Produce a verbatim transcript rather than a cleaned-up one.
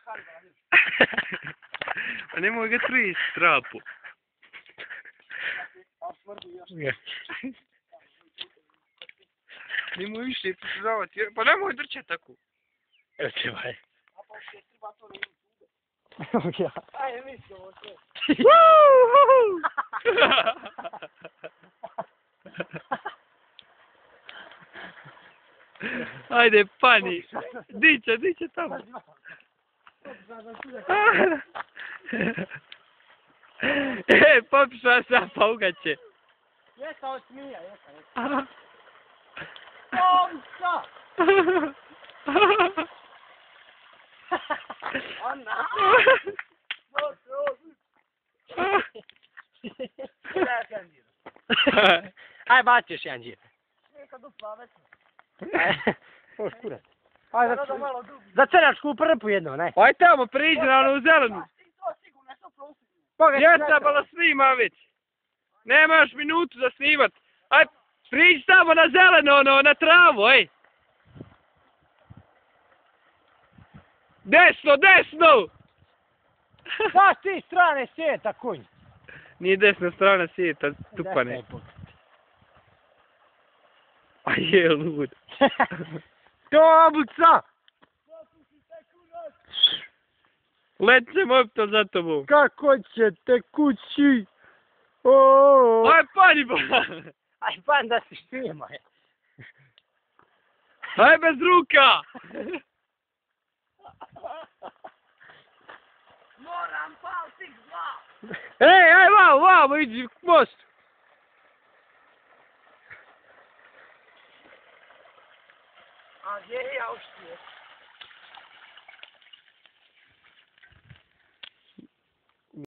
Pa nemoj ga trist, trapu. Nemoj više prižavati, pa nemoj drčati tako. Evo te vaj. Ajde, misli ovo sve. Ajde, pani. Diće, diće tamo. E, popiša sa paugaće. Jesa osmija, jesa, jesa. Omca! Anna! Aj, baci još jedan džir. Neka dupla već. Oš kurac. Aj, za, za crnačku prpu jedno, ne? Aj tamo, priđi na onu zelenu. Jesa, bala snima već. Nema još minutu za snimat. Aj, priđi tamo na zeleno, ono, na travu, aj. Desno, desno! Sa ti strane svijeta, konj. Nije desna strana svijeta, tupane. A je, lud. Tobuca! Leće mobitel za tobom. Kako ćete kući? Oooo! Aj, pani ba! Aj, pan da si snima. Aj, bez ruka! Moram paltik dva! Ej, aj, vamo, vamo, iđi k mostu. A gdje je ja uštije?